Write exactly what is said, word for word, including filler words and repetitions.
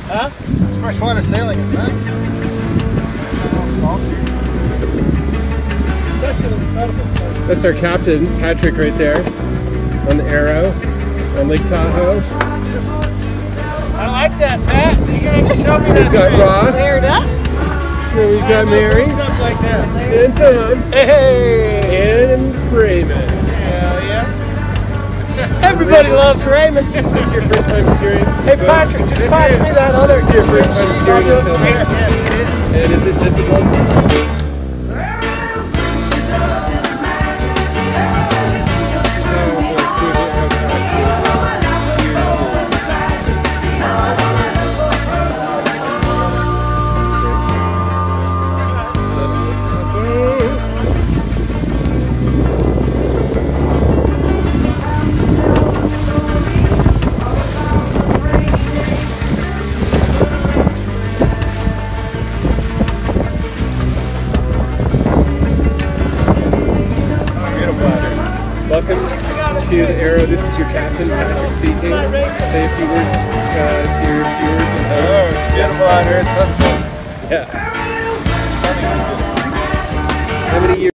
Huh? This freshwater sailing is nice. It's a little salty. Such an incredible place. That's our captain, Patrick, right there on the Arrow on Lake Tahoe. I like that, Pat. You gotta show me that. We've got trick. Ross. Cleared up. Then we've got Mary Stuff like that. and Tom Hey! and Raymond. Hell yeah. Everybody loves Raymond. Is this your first time steering? Hey, Patrick, just This pass is- me that other. This is your first time steering a sailboat. Yes, it is. And is it difficult? Welcome to the Arrow. This is your captain, Patrick speaking. Say a few words uh, to your viewers and hosts. Oh, it's beautiful out here at sunset. Yeah. How many years?